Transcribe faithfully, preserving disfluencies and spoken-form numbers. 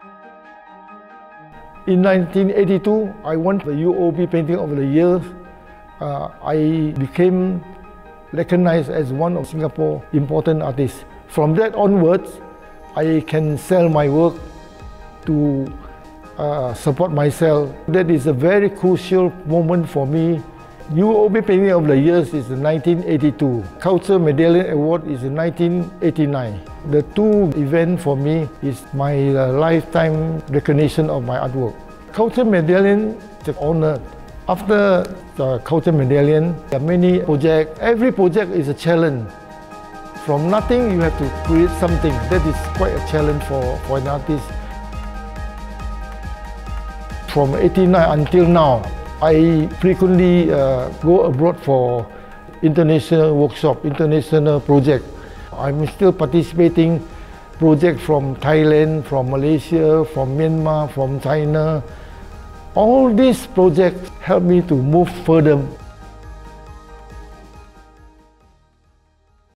In nineteen eighty-two, I won the U O B Painting of the Year. Uh, I became recognized as one of Singapore's important artists. From that onwards, I can sell my work to uh, support myself. That is a very crucial moment for me. U O B Painting of the Year is in nineteen eighty-two. Culture Medallion Award is in nineteen eighty-nine. The two events for me is my uh, lifetime recognition of my artwork. Culture Medallion is an honor. After the Culture Medallion, there are many projects. Every project is a challenge. From nothing, you have to create something. That is quite a challenge for, for an artist. From eighty-nine until now, I frequently uh, go abroad for international workshop, international project. I'm still participating projects from Thailand, from Malaysia, from Myanmar, from China. All these projects help me to move further.